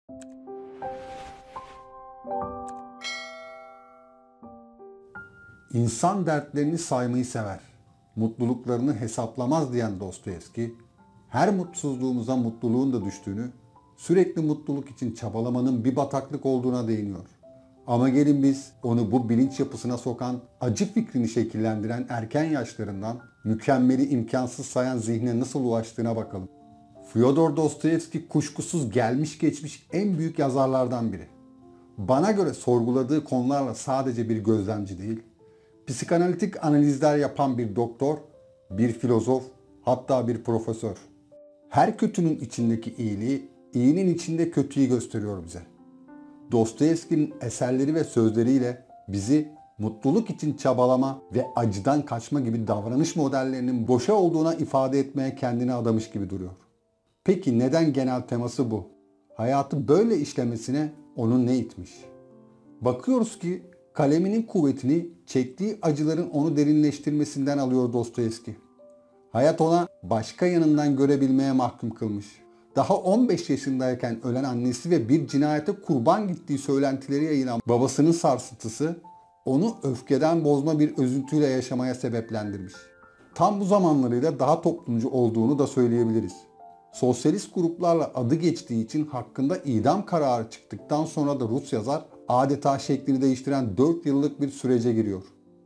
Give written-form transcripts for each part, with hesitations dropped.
İnsan dertlerini saymayı sever, mutluluklarını hesaplamaz diyen Dostoyevski, her mutsuzluğumuza mutluluğun da düştüğünü, sürekli mutluluk için çabalamanın bir bataklık olduğuna değiniyor. Ama gelin biz onu bu bilinç yapısına sokan, acı fikrini şekillendiren erken yaşlarından mükemmeli imkansız sayan zihne nasıl ulaştığına bakalım. Fyodor Dostoyevski kuşkusuz gelmiş geçmiş en büyük yazarlardan biri. Bana göre sorguladığı konularla sadece bir gözlemci değil, psikanalitik analizler yapan bir doktor, bir filozof, hatta bir profesör. Her kötünün içindeki iyiliği, iyinin içinde kötüyü gösteriyor bize. Dostoyevski'nin eserleri ve sözleriyle bizi mutluluk için çabalama ve acıdan kaçma gibi davranış modellerinin boşa olduğuna ifade etmeye kendini adamış gibi duruyor. Peki neden genel teması bu? Hayatı böyle işlemesine onu ne itmiş? Bakıyoruz ki kaleminin kuvvetini çektiği acıların onu derinleştirmesinden alıyor Dostoyevski. Hayat ona başka yanından görebilmeye mahkum kılmış. Daha 15 yaşındayken ölen annesi ve bir cinayete kurban gittiği söylentileri yayılan babasının sarsıntısı onu öfkeden bozma bir üzüntüyle yaşamaya sebeplendirmiş. Tam bu zamanlarıyla daha toplumcu olduğunu da söyleyebiliriz. Sosyalist gruplarla adı geçtiği için hakkında idam kararı çıktıktan sonra da Rus yazar adeta şeklini değiştiren 4 yıllık bir sürece giriyor.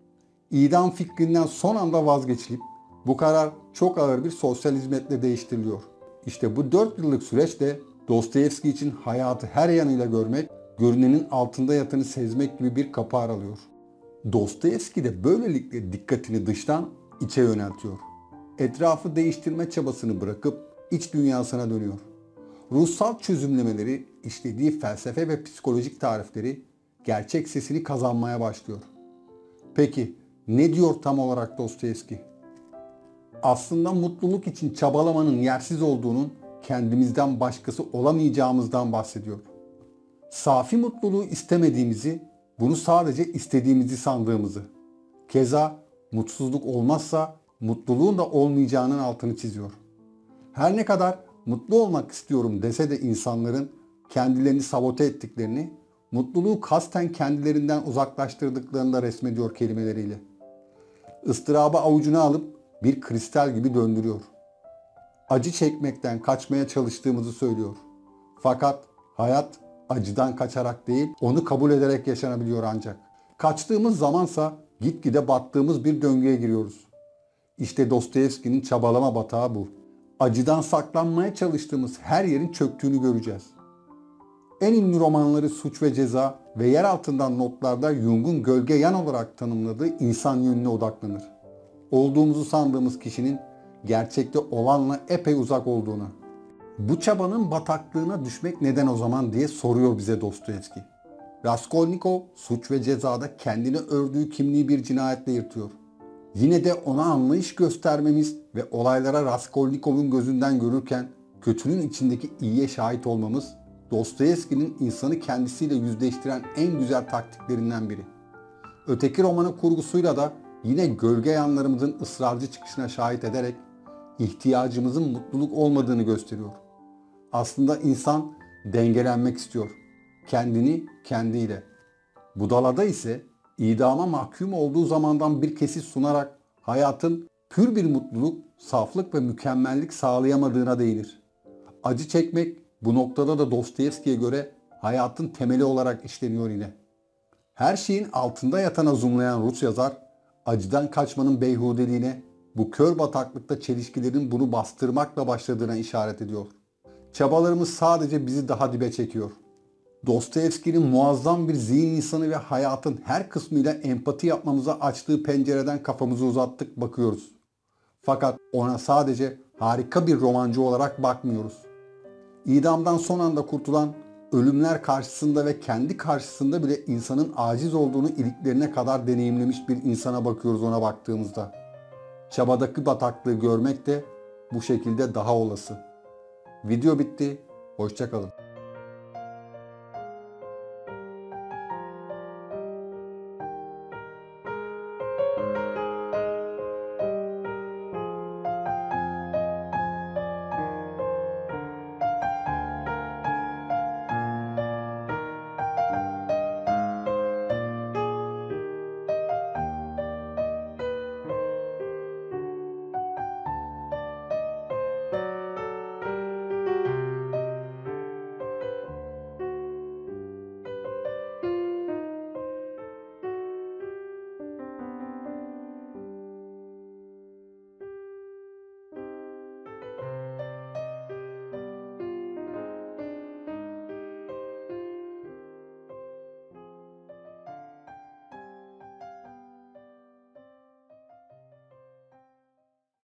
İdam fikrinden son anda vazgeçilip bu karar çok ağır bir sosyal hizmetle değiştiriliyor. İşte bu 4 yıllık süreç de Dostoyevski için hayatı her yanıyla görmek, görünenin altında yatanı sezmek gibi bir kapı aralıyor. Dostoyevski de böylelikle dikkatini dıştan içe yöneltiyor. Etrafı değiştirme çabasını bırakıp iç dünyasına dönüyor. Ruhsal çözümlemeleri, işlediği felsefe ve psikolojik tarifleri gerçek sesini kazanmaya başlıyor. Peki ne diyor tam olarak Dostoyevski? Aslında mutluluk için çabalamanın yersiz olduğunun, kendimizden başkası olamayacağımızdan bahsediyor. Safi mutluluğu istemediğimizi, bunu sadece istediğimizi sandığımızı, keza mutsuzluk olmazsa mutluluğun da olmayacağının altını çiziyor. Her ne kadar mutlu olmak istiyorum dese de insanların kendilerini sabote ettiklerini, mutluluğu kasten kendilerinden uzaklaştırdıklarını da resmediyor kelimeleriyle. Istırabı avucuna alıp bir kristal gibi döndürüyor. Acı çekmekten kaçmaya çalıştığımızı söylüyor. Fakat hayat acıdan kaçarak değil, onu kabul ederek yaşanabiliyor ancak. Kaçtığımız zamansa gitgide battığımız bir döngüye giriyoruz. İşte Dostoyevski'nin çabalama batağı bu. Acıdan saklanmaya çalıştığımız her yerin çöktüğünü göreceğiz. En ünlü romanları Suç ve Ceza ve yer altından notlarda Jung'un gölge yan olarak tanımladığı insan yönüne odaklanır. Olduğumuzu sandığımız kişinin gerçekte olanla epey uzak olduğuna. Bu çabanın bataklığına düşmek neden o zaman diye soruyor bize Dostoyevski. Raskolnikov Suç ve Ceza'da kendine ördüğü kimliği bir cinayetle yırtıyor. Yine de ona anlayış göstermemiz ve olaylara Raskolnikov'un gözünden görürken kötünün içindeki iyiye şahit olmamız Dostoyevski'nin insanı kendisiyle yüzleştiren en güzel taktiklerinden biri. Öteki romanın kurgusuyla da yine gölge yanlarımızın ısrarcı çıkışına şahit ederek ihtiyacımızın mutluluk olmadığını gösteriyor. Aslında insan dengelenmek istiyor. Kendini kendiyle. Budala'da ise idama mahkum olduğu zamandan bir kesit sunarak hayatın pür bir mutluluk, saflık ve mükemmellik sağlayamadığına değinir. Acı çekmek bu noktada da Dostoyevski'ye göre hayatın temeli olarak işleniyor yine. Her şeyin altında yatana zoomlayan Rus yazar, acıdan kaçmanın beyhudeliğine, bu kör bataklıkta çelişkilerin bunu bastırmakla başladığına işaret ediyor. Çabalarımız sadece bizi daha dibe çekiyor. Dostoyevski'nin muazzam bir zihin insanı ve hayatın her kısmıyla empati yapmamıza açtığı pencereden kafamızı uzattık bakıyoruz. Fakat ona sadece harika bir romancı olarak bakmıyoruz. İdamdan son anda kurtulan, ölümler karşısında ve kendi karşısında bile insanın aciz olduğunu iliklerine kadar deneyimlemiş bir insana bakıyoruz ona baktığımızda. Çabadaki bataklığı görmek de bu şekilde daha olası. Video bitti. Hoşça kalın.